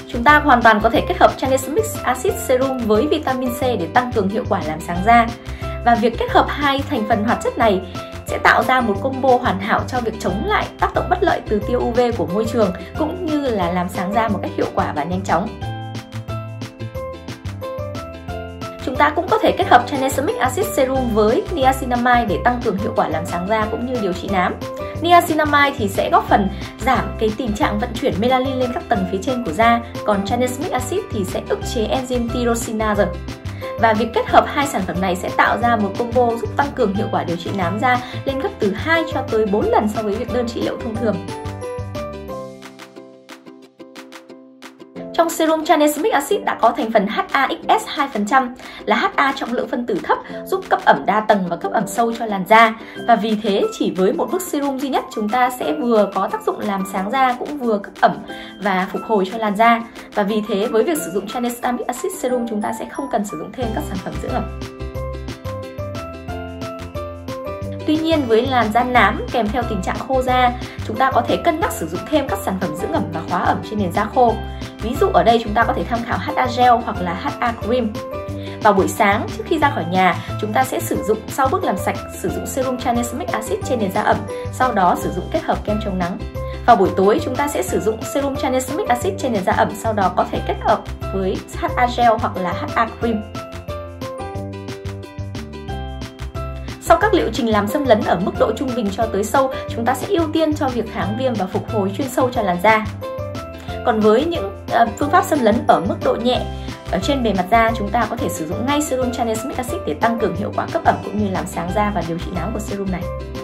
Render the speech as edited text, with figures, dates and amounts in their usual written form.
Chúng ta hoàn toàn có thể kết hợp tranexamic acid serum với vitamin C để tăng cường hiệu quả làm sáng da. Và việc kết hợp hai thành phần hoạt chất này sẽ tạo ra một combo hoàn hảo cho việc chống lại tác động bất lợi từ tia UV của môi trường, cũng như là làm sáng da một cách hiệu quả và nhanh chóng. Chúng ta cũng có thể kết hợp tranexamic acid serum với niacinamide để tăng cường hiệu quả làm sáng da cũng như điều trị nám. Niacinamide thì sẽ góp phần giảm cái tình trạng vận chuyển melanin lên các tầng phía trên của da, còn tranexamic acid thì sẽ ức chế enzyme tyrosinase. Và việc kết hợp hai sản phẩm này sẽ tạo ra một combo giúp tăng cường hiệu quả điều trị nám da lên gấp từ 2 cho tới 4 lần so với việc đơn trị liệu thông thường. Trong serum tranexamic acid đã có thành phần HAXS 2% là HA trọng lượng phân tử thấp, giúp cấp ẩm đa tầng và cấp ẩm sâu cho làn da. Và vì thế chỉ với một bước serum duy nhất chúng ta sẽ vừa có tác dụng làm sáng da cũng vừa cấp ẩm và phục hồi cho làn da. Và vì thế với việc sử dụng tranexamic acid serum chúng ta sẽ không cần sử dụng thêm các sản phẩm dưỡng ẩm. Tuy nhiên với làn da nám kèm theo tình trạng khô da, chúng ta có thể cân nhắc sử dụng thêm các sản phẩm dưỡng ẩm và khóa ẩm trên nền da khô. Ví dụ ở đây chúng ta có thể tham khảo HA Gel hoặc là HA Cream. Vào buổi sáng trước khi ra khỏi nhà, chúng ta sẽ sử dụng sau bước làm sạch sử dụng serum tranexamic acid trên nền da ẩm, sau đó sử dụng kết hợp kem chống nắng. Vào buổi tối chúng ta sẽ sử dụng serum tranexamic acid trên nền da ẩm, sau đó có thể kết hợp với HA Gel hoặc là HA Cream. Sau các liệu trình làm xâm lấn ở mức độ trung bình cho tới sâu, chúng ta sẽ ưu tiên cho việc kháng viêm và phục hồi chuyên sâu cho làn da. Còn với những phương pháp xâm lấn ở mức độ nhẹ ở trên bề mặt da, chúng ta có thể sử dụng ngay serum tranexamic acid để tăng cường hiệu quả cấp ẩm cũng như làm sáng da và điều trị nám của serum này.